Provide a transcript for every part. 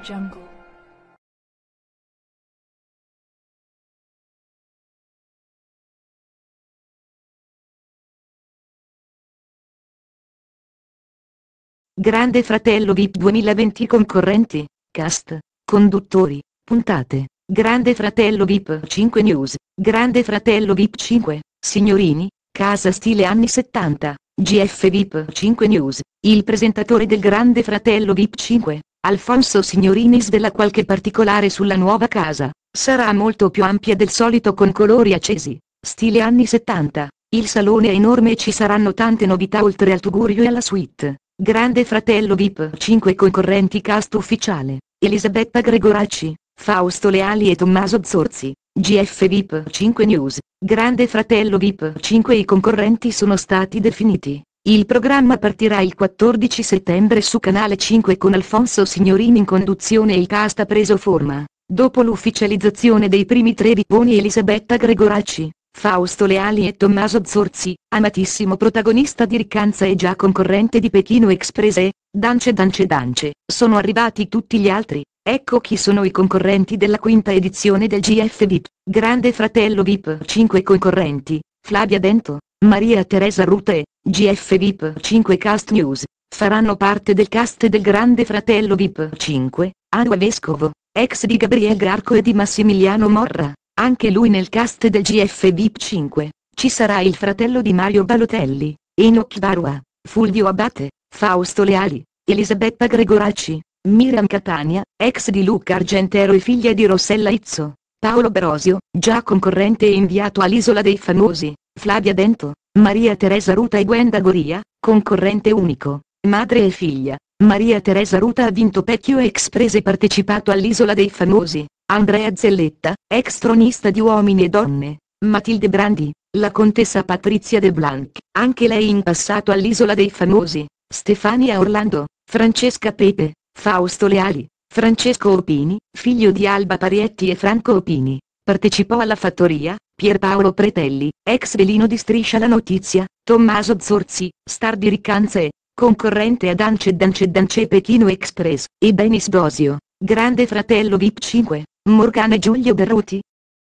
Jungle. Grande Fratello VIP 2020 concorrenti, cast, conduttori, puntate. Grande Fratello VIP 5 News, Grande Fratello VIP 5, signorini, casa stile anni 70, GF VIP 5 News, il presentatore del Grande Fratello VIP 5, Alfonso Signorinis della qualche particolare sulla nuova casa, sarà molto più ampia del solito con colori accesi, stile anni 70, il salone è enorme e ci saranno tante novità oltre al tugurio e alla suite. Grande Fratello VIP 5 concorrenti cast ufficiale, Elisabetta Gregoracci, Fausto Leali e Tommaso Zorzi, GF VIP 5 News, Grande Fratello VIP 5 i concorrenti sono stati definiti. Il programma partirà il 14 settembre su Canale 5 con Alfonso Signorini in conduzione e il cast ha preso forma. Dopo l'ufficializzazione dei primi tre viponi Elisabetta Gregoracci, Fausto Leali e Tommaso Zorzi, amatissimo protagonista di Riccanza e già concorrente di Pechino Express e Dance Dance Dance, sono arrivati tutti gli altri, ecco chi sono i concorrenti della quinta edizione del GF VIP, Grande Fratello VIP 5 concorrenti, Flavia Dento, Maria Teresa Ruta e GF VIP 5 Cast News, faranno parte del cast del Grande Fratello VIP 5, Anua Vescovo, ex di Gabriel Garco e di Massimiliano Morra. Anche lui nel cast del GF VIP 5, ci sarà il fratello di Mario Balotelli, Enoch Barua, Fulvio Abate, Fausto Leali, Elisabetta Gregoracci, Miriam Catania, ex di Luca Argentero e figlia di Rossella Izzo, Paolo Brosio, già concorrente e inviato all'Isola dei Famosi, Flavia Dento, Maria Teresa Ruta e Gwenda Goria, concorrente unico, madre e figlia. Maria Teresa Ruta ha vinto Pechio Express e partecipato all'Isola dei Famosi. Andrea Zelletta, ex tronista di Uomini e Donne, Matilde Brandi, la contessa Patrizia de Blanc, anche lei in passato all'Isola dei Famosi, Stefania Orlando, Francesca Pepe, Fausto Leali, Francesco Opini, figlio di Alba Parietti e Franco Opini, partecipò alla fattoria, Pierpaolo Pretelli, ex velino di Striscia la Notizia, Tommaso Zorzi, star di Riccanza e concorrente a Dance Dance Dance Pechino Express, e Benis Bosio, Grande Fratello VIP 5. Morgana e Giulio Berruti.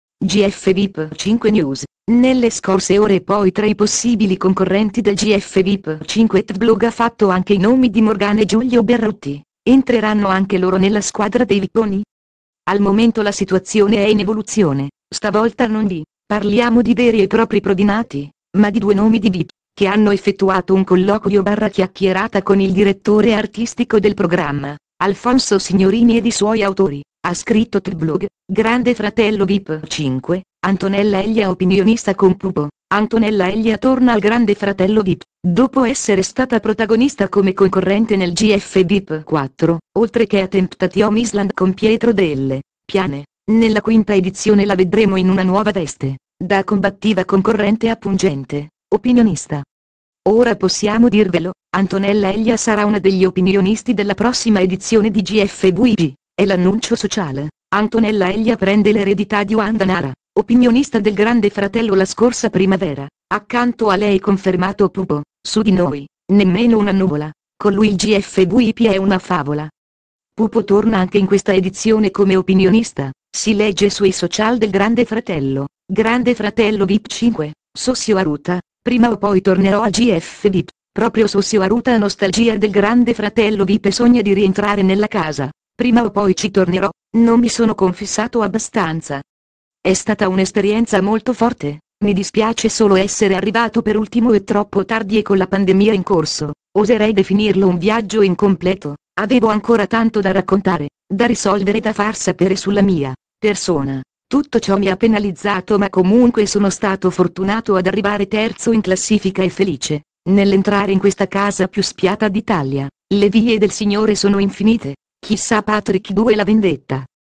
GF VIP 5 News, nelle scorse ore poi tra i possibili concorrenti del GF VIP 5 Tblog ha fatto anche i nomi di Morgana e Giulio Berruti, entreranno anche loro nella squadra dei viponi? Al momento la situazione è in evoluzione, stavolta non parliamo di veri e propri prodinati, ma di due nomi di VIP, che hanno effettuato un colloquio / chiacchierata con il direttore artistico del programma, Alfonso Signorini ed i suoi autori. Ha scritto Tblog, Grande Fratello VIP 5, Antonella Elia opinionista con Pupo. Antonella Elia torna al Grande Fratello VIP, dopo essere stata protagonista come concorrente nel GF VIP 4, oltre che a Temptation Island con Pietro Delle Piane. Nella quinta edizione la vedremo in una nuova veste, da combattiva concorrente a pungente opinionista. Ora possiamo dirvelo, Antonella Elia sarà una degli opinionisti della prossima edizione di GF VIP. È l'annuncio sociale. Antonella Elia prende l'eredità di Wanda Nara, opinionista del Grande Fratello la scorsa primavera. Accanto a lei confermato Pupo, su di noi, nemmeno una nuvola. Con lui il GF VIP è una favola. Pupo torna anche in questa edizione come opinionista, si legge sui social del Grande Fratello. Grande Fratello VIP 5, Sossio Aruta, prima o poi tornerò a GF VIP. Proprio Sossio Aruta ha nostalgia del Grande Fratello VIP e sogna di rientrare nella casa. Prima o poi ci tornerò, non mi sono confessato abbastanza. È stata un'esperienza molto forte, mi dispiace solo essere arrivato per ultimo e troppo tardi e con la pandemia in corso, oserei definirlo un viaggio incompleto, avevo ancora tanto da raccontare, da risolvere e da far sapere sulla mia persona. Tutto ciò mi ha penalizzato ma comunque sono stato fortunato ad arrivare terzo in classifica e felice, nell'entrare in questa casa più spiata d'Italia, le vie del Signore sono infinite. Chissà Patrick 2 la vendetta,